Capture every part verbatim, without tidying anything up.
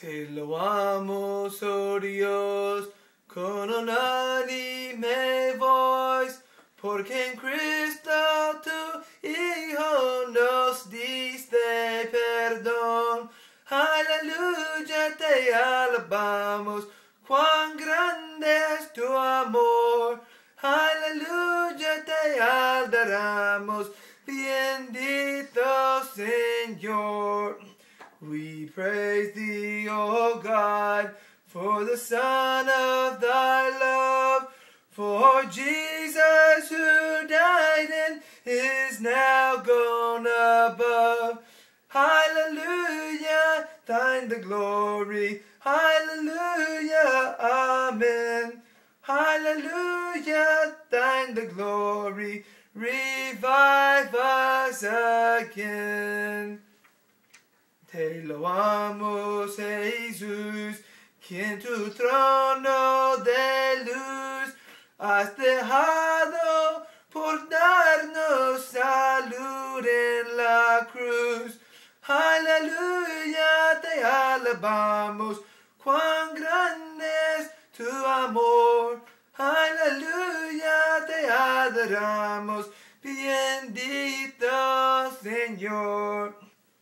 Te loamos, oh Dios, con unánime voz, porque en Cristo tu Hijo nos diste perdón. Aleluya, te alabamos, cuán grande es tu amor. Aleluya, te adoramos, bendito Señor. We praise thee, O God, for the Son of thy love, for Jesus who died and is now gone above. Hallelujah, thine the glory. Hallelujah, amen. Hallelujah, thine the glory. Revive us again. Te loamos, Jesús, quien tu trono de luz has dejado por darnos salud en la cruz. Aleluya, te alabamos, cuán grande es tu amor. Aleluya, te adoramos, bendito Señor.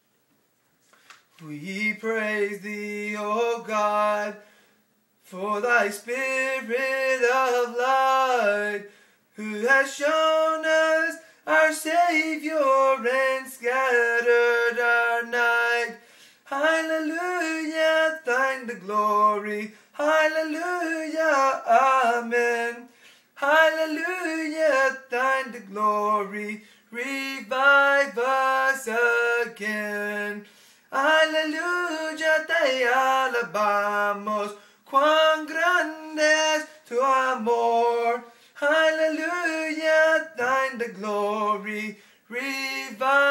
We praise thee, O God, for thy Spirit of light, who has shown us our Savior and scattered our night. Hallelujah, thine the glory. Hallelujah, amen. Hallelujah, thine the glory. Revive us again. Aleluya, te alabamos, cuán grande es tu amor. Aleluya, thine the glory. Revive